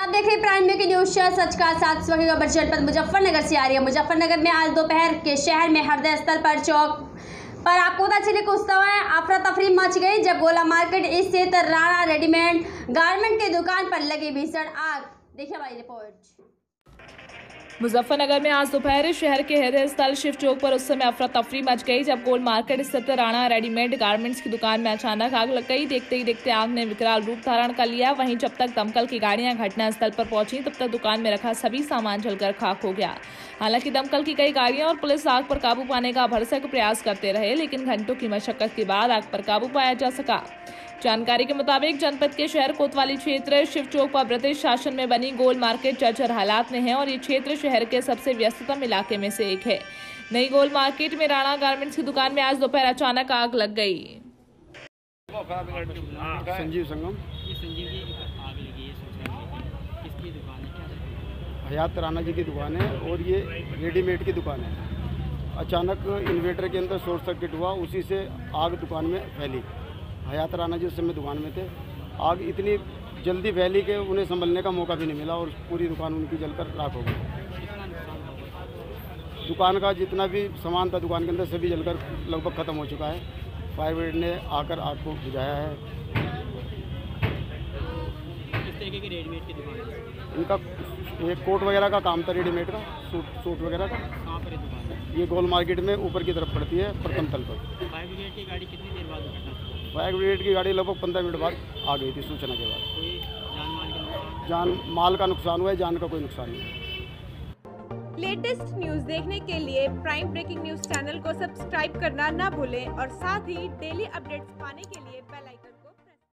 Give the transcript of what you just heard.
आप देख रहे हैं प्राइम की न्यूज सच का साथ खबर जनपद मुजफ्फरनगर से आ रही है। मुजफ्फरनगर में आज दोपहर के शहर में हृदय स्थल पर चौक पर आपको पता चले कुछ समय अफरा तफरी मच गई जब गोला मार्केट स्थित राणा रेडीमेड गारमेंट की दुकान पर लगी भीषण आग। देखिए हमारी रिपोर्ट। मुजफ्फरनगर में आज दोपहर शहर के हृदय स्थल शिव चौक पर उस समय अफरा तफरी मच गई जब गोल मार्केट स्थित राणा रेडीमेड गारमेंट्स की दुकान में अचानक आग लग गई। देखते ही देखते आग ने विकराल रूप धारण कर लिया। वहीं जब तक दमकल की गाड़ियां घटनास्थल पर पहुंची तब तक दुकान में रखा सभी सामान जलकर खाक हो गया। हालांकि दमकल की कई गाड़ियां और पुलिस आग पर काबू पाने का भरसक प्रयास करते रहे, लेकिन घंटों की मशक्कत के बाद आग पर काबू पाया जा सका। जानकारी के मुताबिक जनपद के शहर कोतवाली क्षेत्र शिव चौक पर ब्रिटिश शासन में बनी गोल मार्केट जर्जर हालात में है और ये क्षेत्र शहर के सबसे व्यस्ततम इलाके में से एक है। नई गोल मार्केट में राणा गारमेंट्स की दुकान में आज दोपहर अचानक आग लग गई। संजीव संगम आग लगी है, किसकी दुकान है, क्या हयात राणा जी की दुकान है और ये रेडीमेड की दुकान है। अचानक इन्वर्टर के अंदर शॉर्ट सर्किट हुआ, उसी से आग दुकान में फैली। हयात राणा जी उस समय दुकान में थे। आग इतनी जल्दी फैली कि उन्हें संभलने का मौका भी नहीं मिला और पूरी दुकान उनकी जलकर राख हो गई। दुकान का जितना भी सामान था दुकान के अंदर सभी जलकर लगभग ख़त्म हो चुका है। फायर ब्रिगेड ने आकर आग को बुझाया है। किस तरीके की रेडीमेड की दुकान है? इनका एक कोट वगैरह का काम था, रेडीमेड का सूट वगैरह का। कहाँ पर दुकान है? ये गोल मार्केट में ऊपर की तरफ पड़ती है, प्रथम तल पर। फायर ब्रिगेड की गाड़ी कितनी देर बाद घटना? फायर ब्रिगेड की गाड़ी लगभग 15 मिनट बाद आ गई थी सूचना के बाद। कोई जान माल के नुकसान? जान माल का नुकसान हुआ है, जान का कोई नुकसान नहीं है। लेटेस्ट न्यूज देखने के लिए प्राइम ब्रेकिंग न्यूज चैनल को सब्सक्राइब करना ना भूलें और साथ ही डेली अपडेट्स पाने के लिए बेल आइकन